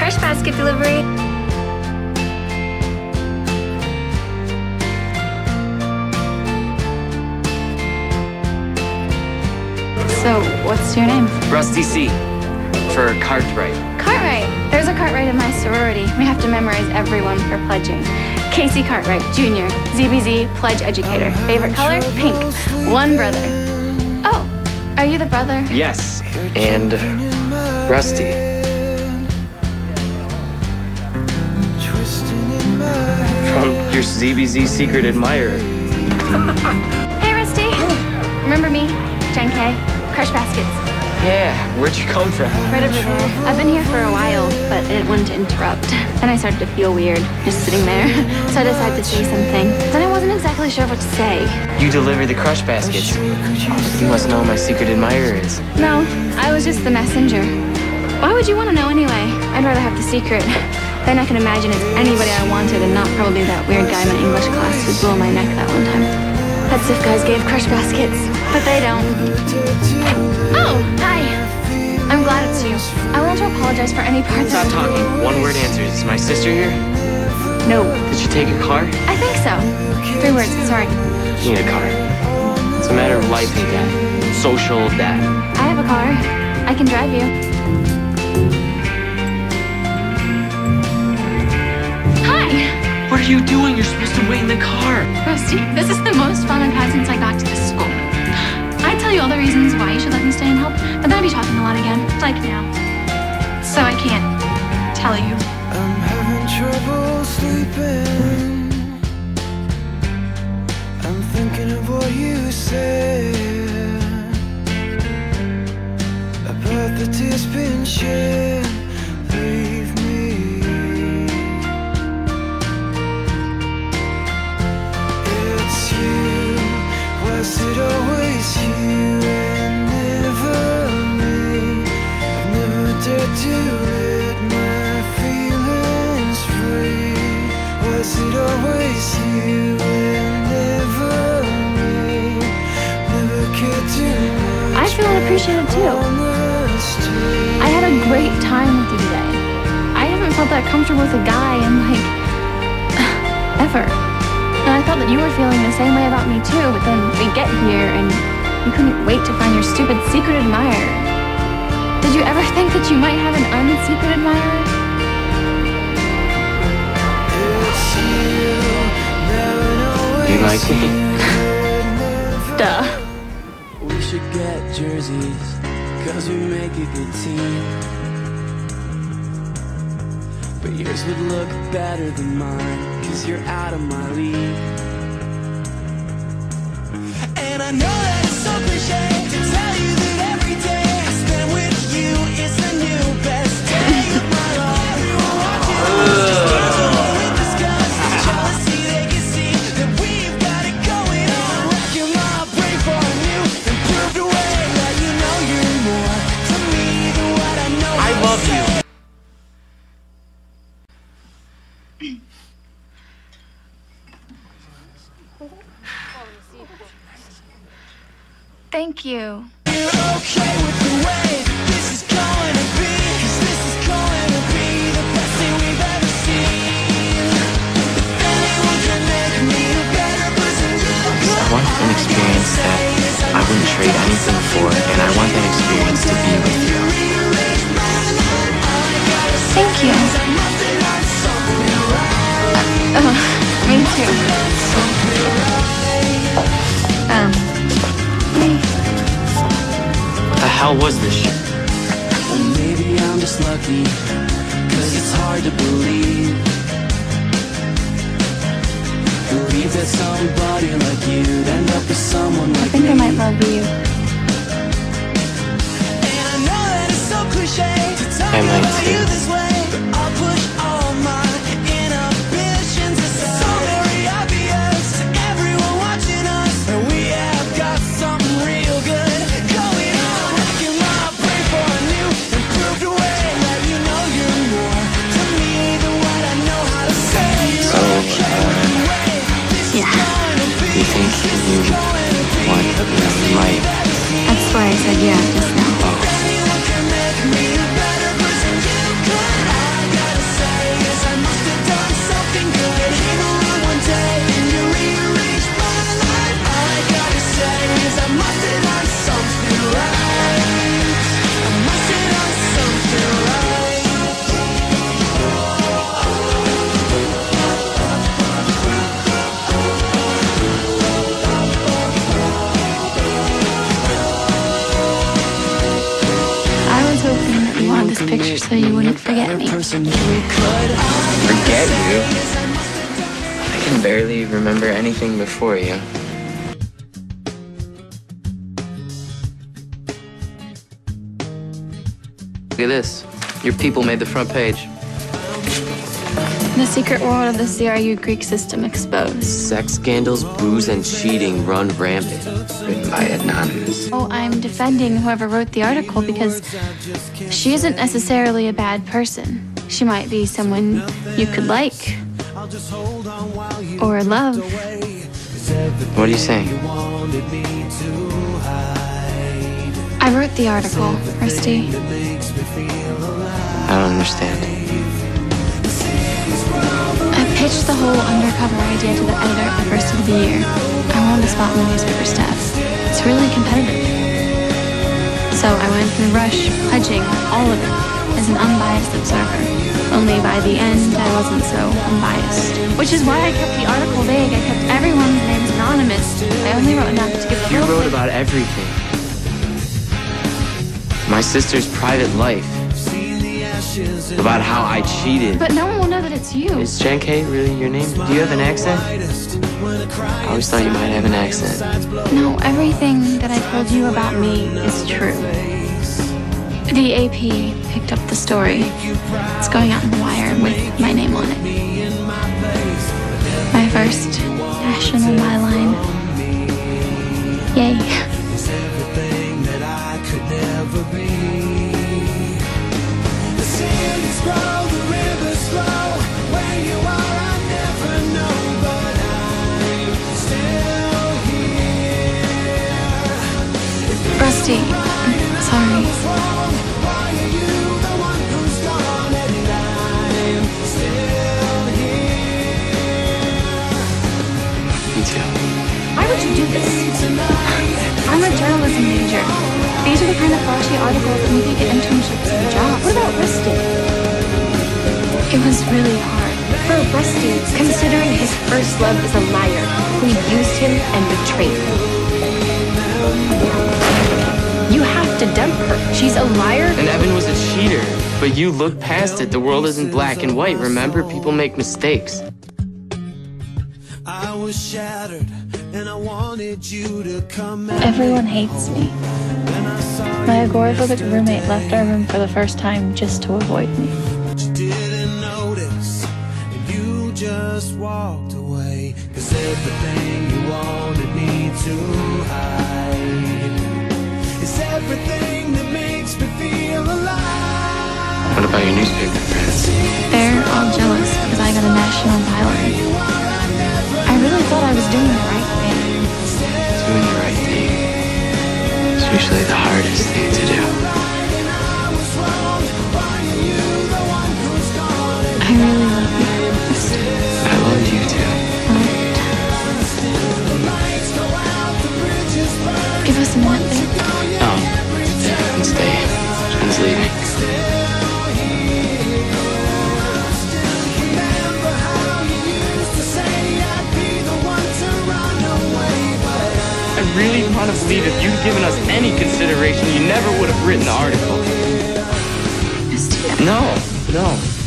Crush basket delivery. So, what's your name? Rusty C. For Cartwright. Cartwright. There's a Cartwright in my sorority. We have to memorize everyone for pledging. Casey Cartwright, Jr., ZBZ, pledge educator. Favorite color? Pink. One brother. Oh, are you the brother? Yes, and Rusty. From your ZBZ secret admirer. Hey, Rusty. Remember me? Jen K. Crush baskets. Yeah, where'd you come from? Right over there. I've been here for a while, but I didn't want to interrupt. Then I started to feel weird, just sitting there. So I decided to say something. Then I wasn't exactly sure what to say. You deliver the crush baskets. You must know who my secret admirer is. No, I was just the messenger. Why would you want to know anyway? I'd rather have the secret. Then I can imagine it's anybody I wanted and not probably that weird guy in my English class who blew my neck that one time. That's if guys gave crush baskets, but they don't. Oh, hi. I'm glad it's you. I want to apologize for any parts. Stop talking. One-word answers. Is my sister here? No. Did she take a car? I think so. 3 words, sorry. You need a car. It's a matter of life and death. Social death. I have a car. I can drive you. Hi. What are you doing? You're supposed to wait in the car. Rusty, this is the most fun I've had since I got to this school. I'd tell you all the reasons why you should let me stay and help, but then I'd be talking a lot again, like now. So I can't tell you. I'm having trouble sleeping. I'm thinking of what you said about the tears been shed. Leave me. It's you. Was it always you and never me? I've never dared to let my feelings free. Was it always you and never me? Never cared too much. I feel unappreciated too. I had a great time with you today. I haven't felt that comfortable with a guy in like ever. And I thought that you were feeling the same way about me too, but then we get here and you couldn't wait to find your stupid secret admirer. Did you ever think that you might have an unsecret admirer? You like me? Duh. We should get jerseys, cause we make a good team. But yours would look better than mine, cause you're out of my league. And I know that it's so cliche to tell you that every day I spend with you is the new best day of my life. Everyone watching us just discuss jealousy. They can see that we've got it going on. Wrecking my brain for a new improved way. That you know you're more to me than what I know. I love you. Thank you. You're okay with the way this is going to be, cause this is going to be the best thing we've ever seen. If anyone can make me a better person, I want an experience that I wouldn't trade anything for, and I want that experience to be with you. Thank you. Me too. The hell was this shit? well, maybe I'm just lucky, cause it's hard to believe. Believe that somebody like you'd end up with someone I like think me. I might love you. And I know that it's so cliche to talk I might about you too. this way, but I'll push all my inhibitions aside. So very obvious to everyone watching us that we have got something real good going on. Wrecking my brain for a new improved way. Let you know you're more to me than what I know how to say. You're So, okay with the way this is yeah. going to be. Do you think you want, you might? That's why I said yeah just now. Anyone can make me a better person. You could this picture so you wouldn't forget me. Forget you? I can barely remember anything before you. Look at this. Your people made the front page. The secret world of the CRU Greek system exposed. Sex scandals, booze, and cheating run rampant. Written by Anonymous. Oh, I'm defending whoever wrote the article because she isn't necessarily a bad person. She might be someone you could like or love. What are you saying? I wrote the article, Rusty. I don't understand. I pitched the whole undercover idea to the editor at the first of the year. I wanted to spot in the newspaper staff. It's really competitive. So I went through rush, pledging all of it as an unbiased observer. Only by the end, I wasn't so unbiased. Which is why I kept the article vague. I kept everyone's names anonymous. I only wrote enough to give the You whole wrote thing. about everything. My sister's private life. About how I cheated. But no one will know that it's you. Is Relient-K really your name? Do you have an accent? I always thought you might have an accent. No, everything that I told you about me is true. The AP picked up the story. It's going out in the wire with my name on it. My first national byline. Yay. Rusty, I'm sorry. Me too. Why would you do this? I'm a journalism major. These are the kind of flashy articles that make you get internships and jobs. What about Rusty? It was really hard. For Rusty, considering his first love is a liar who used him and betrayed him. You have to dump her. She's a liar. And Evan was a cheater. But you look past it. The world isn't black and white. Remember, people make mistakes. I was shattered and I wanted you to come out. Everyone hates me. My agoraphobic roommate left our room for the first time just to avoid me. Didn't notice and you just walked away. Cause everything you wanted me to hide is everything that makes me feel alive. What about your newspaper friends? They're all jealous because I got a national byline. I really thought I was doing the right thing. Doing the right thing is usually the hardest thing to do. I really love you. I love you too. Give us a minute, babe. Oh, yeah, I can stay. Jen's leaving. I really want to believe if you'd given us any consideration, you never would have written the article. Misty, No.